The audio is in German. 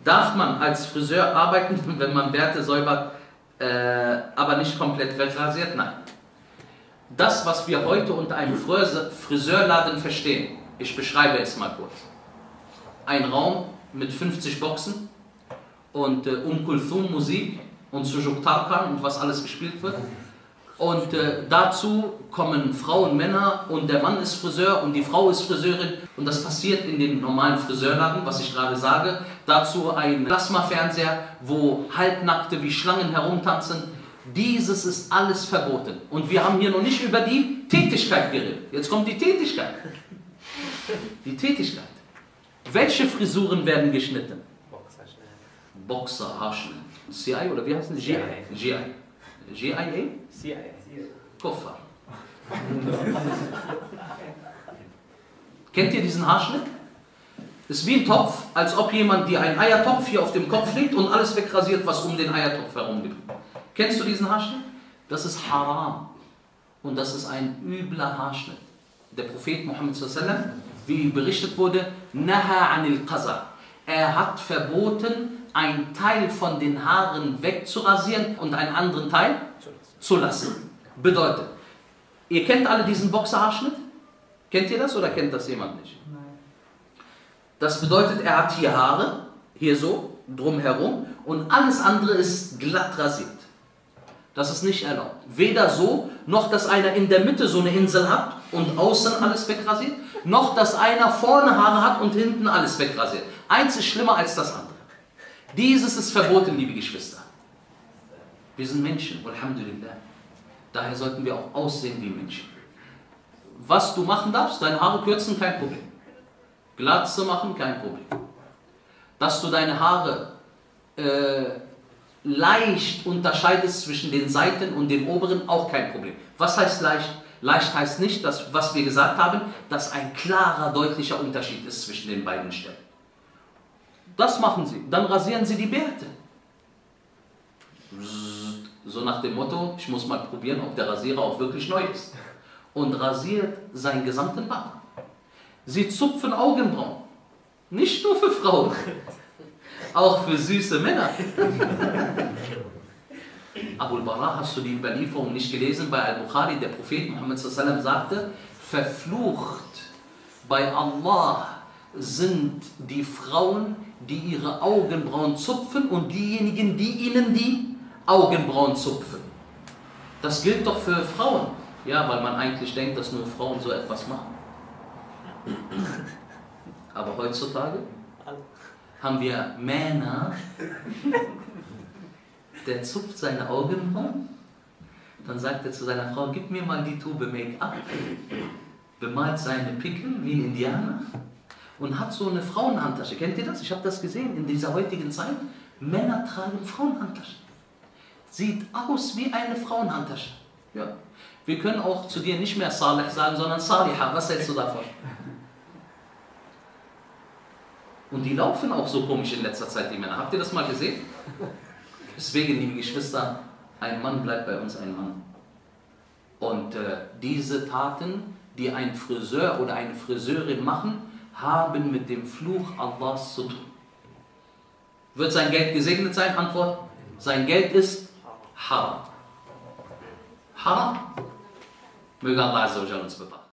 Darf man als Friseur arbeiten, wenn man Bärte säubert, aber nicht komplett wegrasiert? Nein. Das, was wir heute unter einem Friseurladen verstehen, ich beschreibe es mal kurz. Ein Raum mit 50 Boxen und Kulthum Musik und Sujuk Tarkan und was alles gespielt wird. Und dazu kommen Frauen, Männer und der Mann ist Friseur und die Frau ist Friseurin. Und das passiert in den normalen Friseurladen, was ich gerade sage. Dazu ein Plasmafernseher, wo Halbnackte wie Schlangen herumtanzen. Dieses ist alles verboten. Und wir haben hier noch nicht über die Tätigkeit geredet. Jetzt kommt die Tätigkeit. Die Tätigkeit. Welche Frisuren werden geschnitten? Boxer, Haarschnitt. CI oder wie heißt es? GI. GIA? CIA. Koffer. Kennt ihr diesen Haarschnitt? Ist wie ein Topf, als ob jemand dir einen Eiertopf hier auf dem Kopf legt und alles wegrasiert, was um den Eiertopf herum gibt. Kennst du diesen Haarschnitt? Das ist haram. Und das ist ein übler Haarschnitt. Der Prophet Muhammad sallallahu alaihi wasallam, wie berichtet wurde, Naha anil Qaza. Er hat verboten, einen Teil von den Haaren wegzurasieren und einen anderen Teil zu lassen. Bedeutet, ihr kennt alle diesen Boxerhaarschnitt? Kennt ihr das oder kennt das jemand nicht? Nein. Das bedeutet, er hat hier Haare, hier so, drumherum und alles andere ist glatt rasiert. Das ist nicht erlaubt. Weder so, noch dass einer in der Mitte so eine Insel hat und außen alles wegrasiert, noch dass einer vorne Haare hat und hinten alles wegrasiert. Eins ist schlimmer als das andere. Dieses ist verboten, liebe Geschwister. Wir sind Menschen, alhamdulillah. Daher sollten wir auch aussehen wie Menschen. Was du machen darfst, deine Haare kürzen, kein Problem. Glatze machen, kein Problem. Dass du deine Haare leicht unterscheidest zwischen den Seiten und dem oberen, auch kein Problem. Was heißt leicht? Leicht heißt nicht, dass, was wir gesagt haben, dass ein klarer, deutlicher Unterschied ist zwischen den beiden Stellen. Das machen sie. Dann rasieren sie die Bärte. So nach dem Motto, ich muss mal probieren, ob der Rasierer auch wirklich neu ist. Und rasiert seinen gesamten Bart. Sie zupfen Augenbrauen. Nicht nur für Frauen, auch für süße Männer. Abu al-Bara, hast du die Überlieferung nicht gelesen bei Al-Bukhari? Der Prophet Muhammad sallallahu alaihi wasallam sagte, verflucht bei Allah sind die Frauen, die ihre Augenbrauen zupfen und diejenigen, die ihnen die Augenbrauen zupfen. Das gilt doch für Frauen. Ja, weil man eigentlich denkt, dass nur Frauen so etwas machen. Aber heutzutage haben wir Männer, der zupft seine Augenbrauen, dann sagt er zu seiner Frau, gib mir mal die Tube Make-up, bemalt seine Pickel wie ein Indianer und hat so eine Frauenhandtasche. Kennt ihr das? Ich habe das gesehen in dieser heutigen Zeit. Männer tragen Frauenhandtaschen. Sieht aus wie eine Frauenhandtasche. Ja. Wir können auch zu dir nicht mehr Salih sagen, sondern Saliha. Was hältst du davon? Und die laufen auch so komisch in letzter Zeit, die Männer. Habt ihr das mal gesehen? Deswegen, liebe Geschwister, ein Mann bleibt bei uns ein Mann. Und diese Taten, die ein Friseur oder eine Friseurin machen, haben mit dem Fluch Allahs zu tun. Wird sein Geld gesegnet sein? Antwort: Sein Geld ist Haram. Haram. Möge Allah Azza wa Jalla uns bewahren.